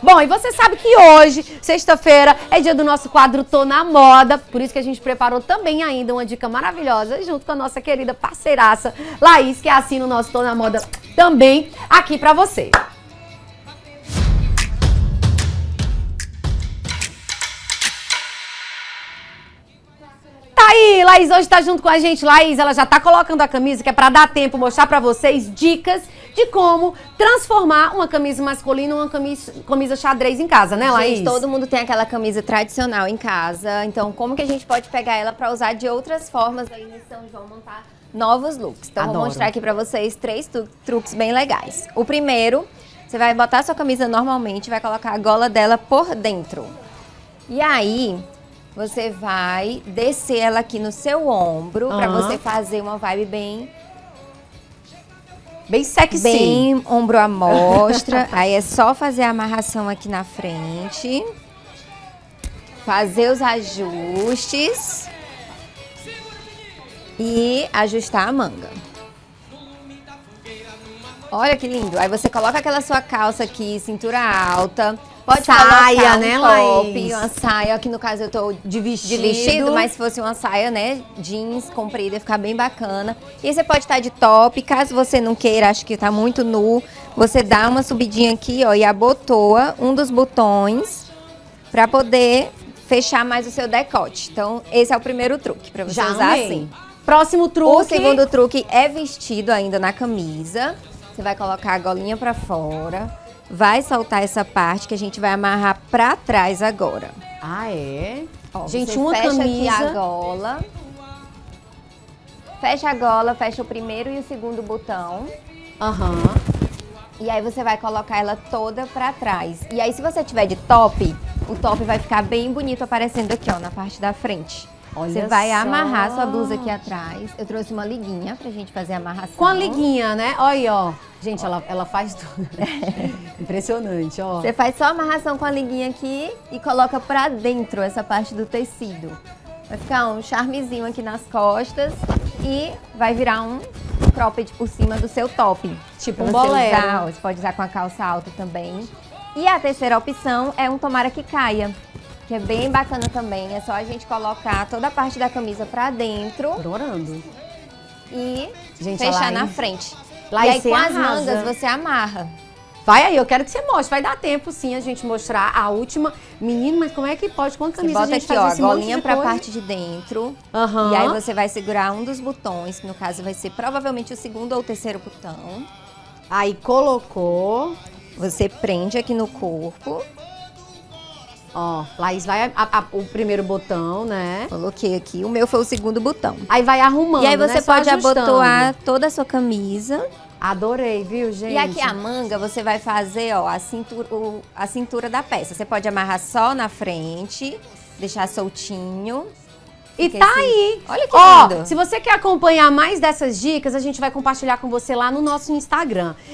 Bom, e você sabe que hoje, sexta-feira, é dia do nosso quadro Tô na Moda. Por isso que a gente preparou também ainda uma dica maravilhosa junto com a nossa querida parceiraça Laís, que assina o nosso Tô na Moda também aqui pra você. Tá aí, Laís hoje tá junto com a gente. Laís, ela já tá colocando a camisa, que é pra dar tempo, mostrar pra vocês dicas de como transformar uma camisa masculina em uma camisa xadrez em casa, né, Laís? Gente, todo mundo tem aquela camisa tradicional em casa, então como que a gente pode pegar ela pra usar de outras formas aí nesse São João, montar novos looks? Então Adoro. vou mostrar aqui pra vocês 3 truques bem legais. O primeiro, você vai botar a sua camisa normalmente, vai colocar a gola dela por dentro. E aí, você vai descer ela aqui no seu ombro, pra você fazer uma vibe bem sexy. Bem ombro à mostra. Aí é só fazer a amarração aqui na frente. Fazer os ajustes. E ajustar a manga. Olha que lindo. Aí você coloca aquela sua calça aqui, cintura alta. Pode saia, né, top, Laís? uma saia, aqui no caso eu tô de vestido, mas se fosse uma saia, né, jeans comprida, ia ficar bem bacana. E aí você pode estar de top, caso você não queira, acho que tá muito nu, você dá uma subidinha aqui, ó, e abotoa um dos botões pra poder fechar mais o seu decote. Então, esse é o primeiro truque, pra você usar assim. Próximo truque. O segundo truque é vestido ainda na camisa. Você vai colocar a golinha pra fora. Vai soltar essa parte que a gente vai amarrar pra trás agora. Ah, é? Ó, gente, você uma fecha camisa... aqui a gola. Fecha a gola, fecha o primeiro e o segundo botão. Aham. E aí você vai colocar ela toda pra trás. E aí se você tiver de top, o top vai ficar bem bonito aparecendo aqui, ó, na parte da frente. Olha você vai só. amarrar sua blusa aqui atrás. Eu trouxe uma liguinha pra gente fazer a amarração. Com a liguinha, né? Olha aí, ó. Gente, ela faz tudo. Impressionante, ó. Você faz só a amarração com a liguinha aqui e coloca pra dentro essa parte do tecido. Vai ficar um charmezinho aqui nas costas e vai virar um cropped por cima do seu top. Tipo pra um você bolero. usar, você pode usar com a calça alta também. E a terceira opção é um tomara que caia, que é bem bacana também. É só a gente colocar toda a parte da camisa pra dentro. Adorando. E gente, fechar na frente. Laís, e aí com as arrasa. mangas você amarra. Vai aí, eu quero que você mostre. Vai dar tempo, sim, a gente mostrar a última. Menino, mas como é que pode com a camisa Você bota a gente aqui, ó, fazer a esse monte golinha de pra coisa? parte de dentro. Aham. E aí você vai segurar um dos botões, que no caso vai ser provavelmente o segundo ou o terceiro botão. Aí colocou. Você prende aqui no corpo. Ó, Laís vai o primeiro botão, né? Coloquei aqui. O meu foi o segundo botão. Aí vai arrumando, E aí você né? Só pode ajustando. abotoar toda a sua camisa. Adorei, viu, gente? E aqui a manga você vai fazer, ó, a cintura da peça. Você pode amarrar só na frente, deixar soltinho. E tá aí. Olha que Ó, lindo. se você quer acompanhar mais dessas dicas, a gente vai compartilhar com você lá no nosso Instagram.